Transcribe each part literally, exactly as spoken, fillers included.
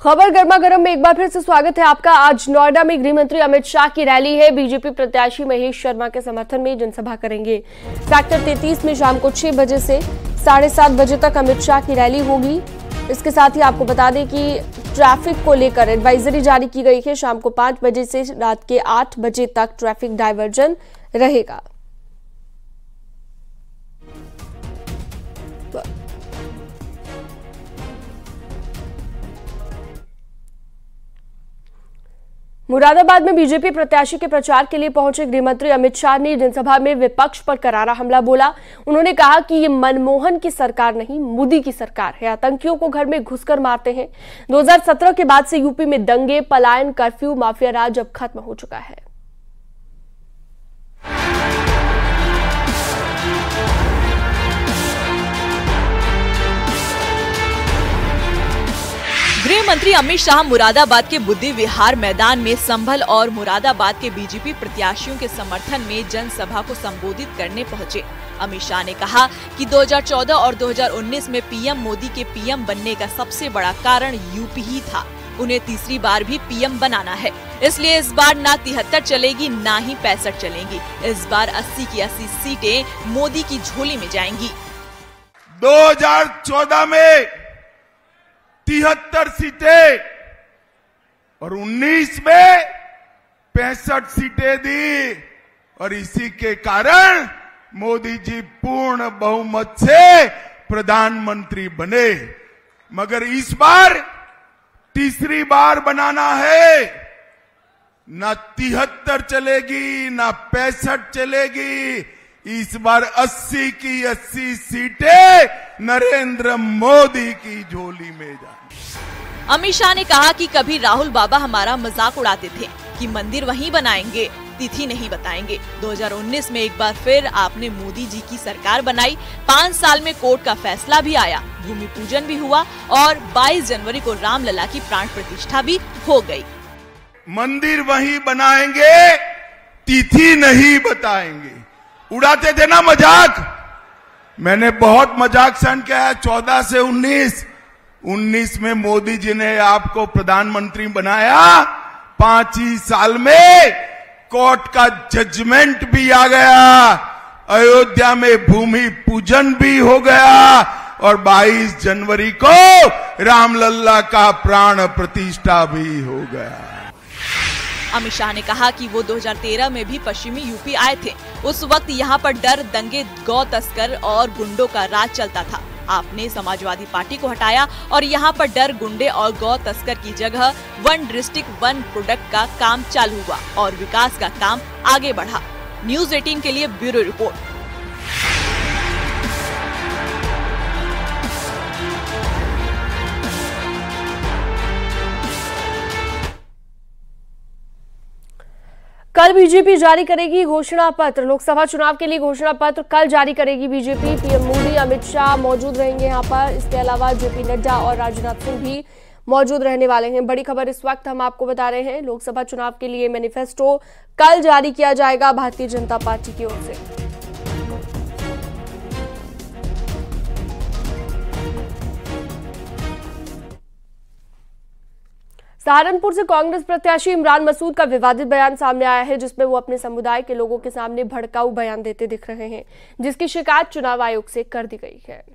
खबर गर्मा गर्म में एक बार फिर से स्वागत है आपका। आज नोएडा में गृह मंत्री अमित शाह की रैली है। बीजेपी प्रत्याशी महेश शर्मा के समर्थन में जनसभा करेंगे। सेक्टर तैंतीस में शाम को छह बजे से साढ़े सात बजे तक अमित शाह की रैली होगी। इसके साथ ही आपको बता दें कि ट्रैफिक को लेकर एडवाइजरी जारी की गई है। शाम को पांच बजे से रात के आठ बजे तक ट्रैफिक डायवर्जन रहेगा। मुरादाबाद में बीजेपी प्रत्याशी के प्रचार के लिए पहुंचे गृहमंत्री अमित शाह ने जनसभा में विपक्ष पर करारा हमला बोला। उन्होंने कहा कि ये मनमोहन की सरकार नहीं, मोदी की सरकार है। आतंकियों को घर में घुसकर मारते हैं। दो हज़ार सत्रह के बाद से यूपी में दंगे, पलायन, कर्फ्यू, माफिया राज अब खत्म हो चुका है। गृह मंत्री अमित शाह मुरादाबाद के बुद्धि विहार मैदान में संभल और मुरादाबाद के बीजेपी प्रत्याशियों के समर्थन में जनसभा को संबोधित करने पहुंचे। अमित शाह ने कहा कि दो हज़ार चौदह और दो हज़ार उन्नीस में पीएम मोदी के पीएम बनने का सबसे बड़ा कारण यूपी ही था। उन्हें तीसरी बार भी पीएम बनाना है, इसलिए इस बार ना तिहत्तर चलेगी ना ही पैंसठ चलेंगी। इस बार अस्सी की अस्सी सीटें मोदी की झोली में जाएंगी। दो हज़ार चौदह में तिहत्तर सीटें और उन्नीस में पैंसठ सीटें दी और इसी के कारण मोदी जी पूर्ण बहुमत से प्रधानमंत्री बने। मगर इस बार तीसरी बार बनाना है। ना तिहत्तर चलेगी ना पैंसठ चलेगी। इस बार अस्सी की अस्सी सीटें नरेंद्र मोदी की झोली में जाएंगी। अमित शाह ने कहा कि कभी राहुल बाबा हमारा मजाक उड़ाते थे कि मंदिर वहीं बनाएंगे, तिथि नहीं बताएंगे। दो हज़ार उन्नीस में एक बार फिर आपने मोदी जी की सरकार बनाई। पाँच साल में कोर्ट का फैसला भी आया, भूमि पूजन भी हुआ और बाईस जनवरी को रामलला की प्राण प्रतिष्ठा भी हो गई। मंदिर वहीं बनाएंगे, तिथि नहीं बताएंगे। उड़ाते थे ना मजाक। मैंने बहुत मजाक सहन किया है। चौदह से उन्नीस उन्नीस में मोदी जी ने आपको प्रधानमंत्री बनाया। पांच ही साल में कोर्ट का जजमेंट भी आ गया, अयोध्या में भूमि पूजन भी हो गया और बाईस जनवरी को रामलला का प्राण प्रतिष्ठा भी हो गया। अमित शाह ने कहा कि वो दो हज़ार तेरह में भी पश्चिमी यूपी आए थे। उस वक्त यहाँ पर डर, दंगे, गौ तस्कर और गुंडों का राज चलता था। आपने समाजवादी पार्टी को हटाया और यहाँ पर डर, गुंडे और गौ तस्कर की जगह वन डिस्ट्रिक्ट वन प्रोडक्ट का काम चालू हुआ और विकास का काम आगे बढ़ा। न्यूज़ अठारह के लिए ब्यूरो रिपोर्ट। कल बीजेपी जारी करेगी घोषणा पत्र। लोकसभा चुनाव के लिए घोषणा पत्र कल जारी करेगी बीजेपी। पीएम मोदी, अमित शाह मौजूद रहेंगे यहाँ पर। इसके अलावा जेपी नड्डा और राजनाथ सिंह भी मौजूद रहने वाले हैं। बड़ी खबर इस वक्त हम आपको बता रहे हैं, लोकसभा चुनाव के लिए मैनिफेस्टो कल जारी किया जाएगा भारतीय जनता पार्टी की ओर से। सहारनपुर से कांग्रेस प्रत्याशी इमरान मसूद का विवादित बयान सामने आया है, जिसमें वो अपने समुदाय के लोगों के सामने भड़काऊ बयान देते दिख रहे हैं, जिसकी शिकायत चुनाव आयोग से कर दी गई है।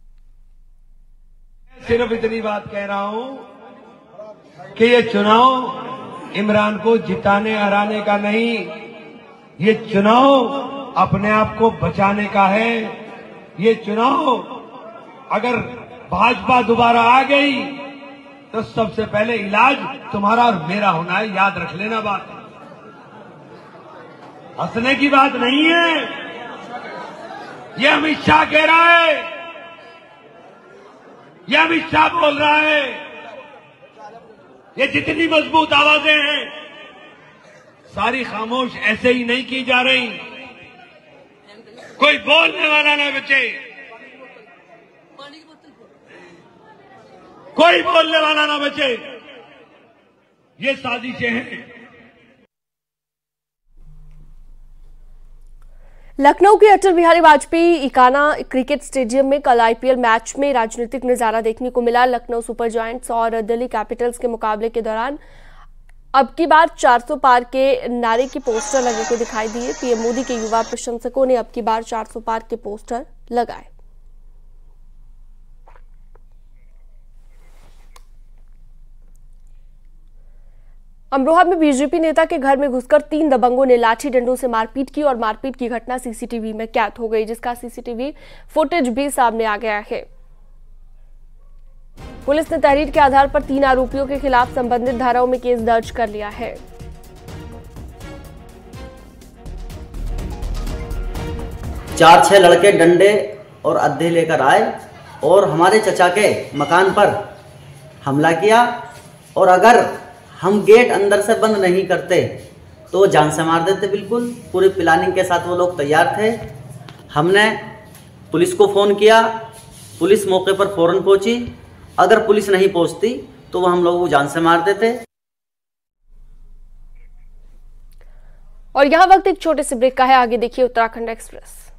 सिर्फ इतनी बात कह रहा हूं कि ये चुनाव इमरान को जिताने हराने का नहीं, ये चुनाव अपने आप को बचाने का है। ये चुनाव अगर भाजपा दोबारा आ गई तो सबसे पहले इलाज तुम्हारा और मेरा होना है, याद रख लेना बात। हंसने की बात नहीं है, ये अमित शाह कह रहा है, ये अमित शाह बोल रहा है। ये जितनी मजबूत आवाजें हैं सारी खामोश ऐसे ही नहीं की जा रही। कोई बोलने वाला ना बचे, कोई बोलने वाला ना बचे। ये साजिशें हैं। लखनऊ के अटल बिहारी वाजपेयी इकाना क्रिकेट स्टेडियम में कल आईपीएल मैच में राजनीतिक नजारा देखने को मिला। लखनऊ सुपर जायंट्स और दिल्ली कैपिटल्स के मुकाबले के दौरान अब की बार चार सौ पार के नारे के पोस्टर लगे हुए दिखाई दिए। पीएम मोदी के युवा प्रशंसकों ने अब की बार चार सौ पार के पोस्टर लगाए। अमरोहा में बीजेपी नेता के घर में घुसकर तीन दबंगों ने लाठी डंडों से मारपीट की और मारपीट की घटना सीसीटीवी में कैद हो गई, जिसका सीसीटीवी फुटेज भी सामने आ गया है। पुलिस ने तहरीर के आधार पर तीन आरोपियों के खिलाफ संबंधित धाराओं में केस दर्ज कर लिया है। चार छह लड़के डंडे और अद्धे लेकर आए और हमारे चचा के मकान पर हमला किया और अगर हम गेट अंदर से बंद नहीं करते तो वो जान से मार देते। बिल्कुल पूरी प्लानिंग के साथ वो लोग तैयार थे। हमने पुलिस को फ़ोन किया, पुलिस मौके पर फौरन पहुंची। अगर पुलिस नहीं पहुंचती तो वो हम लोग को जान से मार देते। और यहाँ वक्त एक छोटे से ब्रेक का है, आगे देखिए उत्तराखंड एक्सप्रेस।